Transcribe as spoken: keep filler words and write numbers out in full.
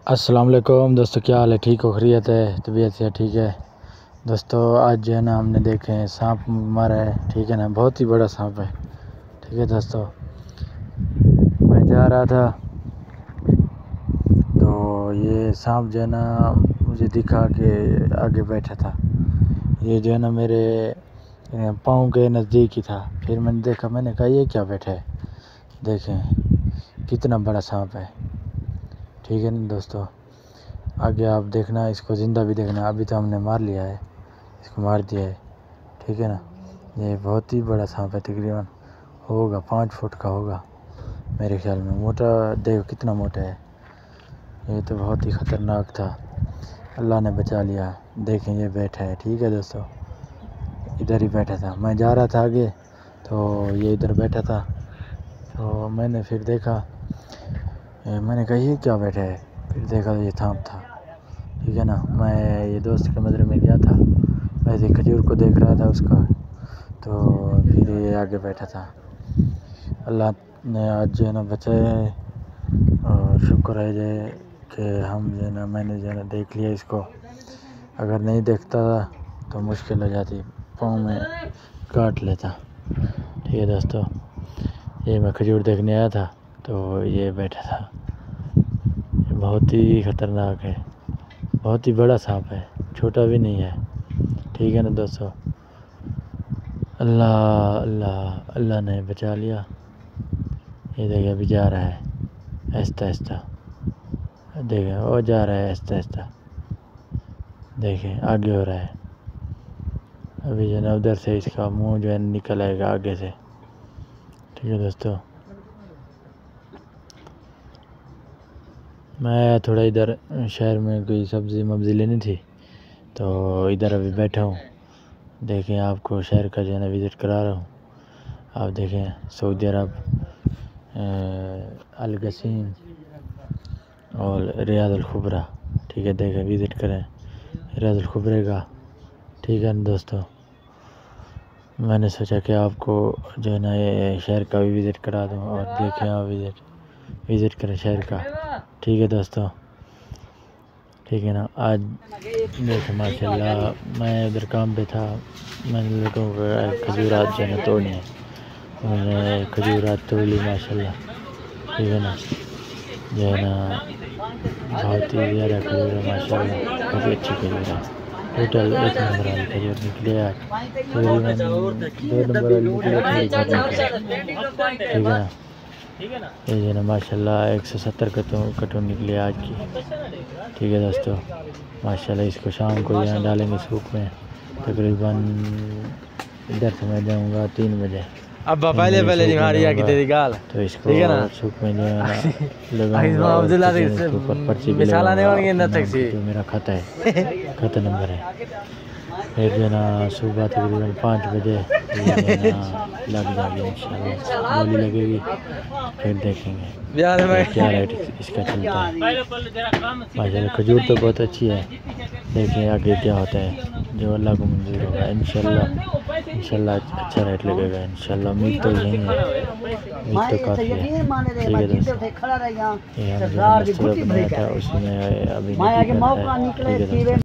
अस्सलाम वालेकुम दोस्तों, क्या हाल है? ठीक हो? खैरियत है? तबीयत से ठीक है दोस्तों। आज जो है ना हमने देखे हैं सांप मारा है, ठीक है ना, बहुत ही बड़ा सांप है। ठीक है दोस्तों, मैं जा रहा था तो ये सांप जो है ना मुझे दिखा के आगे बैठा था। ये जो है ना मेरे पाँव के नज़दीक ही था। फिर मैंने देखा, मैंने कहा ये क्या बैठा है, देखें कितना बड़ा सांप है। ठीक है ना दोस्तों, आगे आप देखना, इसको ज़िंदा भी देखना। अभी तो हमने मार लिया है, इसको मार दिया है। ठीक है ना, ये बहुत ही बड़ा सांप है, तकरीबन होगा पाँच फुट का होगा मेरे ख्याल में। मोटा देखो कितना मोटा है, ये तो बहुत ही ख़तरनाक था। अल्लाह ने बचा लिया। देखें ये बैठा है। ठीक है दोस्तों, इधर ही बैठा था। मैं जा रहा था आगे तो ये इधर बैठा था, तो मैंने फिर देखा, मैंने कहा ये क्या बैठा है। फिर देखा तो ये सांप था। ठीक है ना, मैं ये दोस्त के मदरे में गया था, वैसे खजूर को देख रहा था उसका, तो फिर ये आगे बैठा था। अल्लाह ने आज जो है ना बचाया है, और शुक्र है जे कि हम जो है ना मैंने जो है ना देख लिया इसको। अगर नहीं देखता था तो मुश्किल हो जाती, पाँव में काट लेता। ठीक है दोस्तों, ये मैं खजूर देखने आया था तो ये बैठा था। बहुत ही ख़तरनाक है, बहुत ही बड़ा सांप है, छोटा भी नहीं है। ठीक है ना दोस्तों, अल्लाह अल्लाह अल्लाह ने बचा लिया। ये देखिए अभी जा रहा है आहिस्ता आहिस्ता, देखें वो जा रहा है आहिस्ता आहिस्ता, देखें आगे हो रहा है। अभी जो है ना उधर से इसका मुंह जो है निकल आएगा आगे से। ठीक है दोस्तों, मैं थोड़ा इधर शहर में कोई सब्ज़ी मब्ज़ी लेनी थी तो इधर अभी बैठा हूँ। देखें आपको शहर का जो है ना विज़िट करा रहा हूँ। आप देखें सऊदी अरब, अल गसीम और रियाद अल खुबरा। ठीक है, देखें विज़िट करें रियाद अल खुबरे का। ठीक है ना दोस्तों, मैंने सोचा कि आपको जो है ना ये शहर का भी विज़िट करा दूँ, और देखें आप विज़िट विज़िट करें शहर का। ठीक है दोस्तों, ठीक है ना। आज देखें माशाल्लाह, मैं उधर काम पे था, मैंने लोगों को खजूरात जो है ना तोड़नी है, मैंने खजूरात तोड़ ली माशाल्लाह। ठीक है ना, जो है ना बहुत ही ज़्यादा खजूर है माशाल्लाह, काफ़ी अच्छी खजूर है। टोटल एक नंबर वाली खजूर निकली आज, तकरीबन दो नंबर वाली निकली, ठीक है ना। ये जो है ना माशाल्लाह एक सौ सत्तर कटों कटों निकली आज की। ठीक है दोस्तों, माशाल्लाह इसको शाम को यहाँ डालेंगे सूप में। तकरीबन इधर से मैं जाऊँगा तीन बजे। अब पहले पहले निहारिया की तेरी गाल, तो इसको ठीक है ना, सूप में जो है ना लगाऊंगा, ऊपर पर्ची भी लगाऊंगा जो मेरा खाता है, खाता नंबर है। फिर जो है ना सुबह तकरीबन पाँच बजे लग जाएगी इंशाल्लाह, बोली लगेगी, फिर देखेंगे क्या रेट इसका चलता है। माशाल्लाह खजूर तो बहुत अच्छी है, देखिए आगे क्या होता है, जो अल्लाह को मंजूर होगा इंशाल्लाह इंशाल्लाह अच्छा रेट लगेगा इंशाल्लाह। उम्मीद तो यही है, उम्मीद तो काफ़ी है। ठीक है दोस्तों, ये हमने जो मसला बनाया था उसमें अभी ठीक है दोस्तों।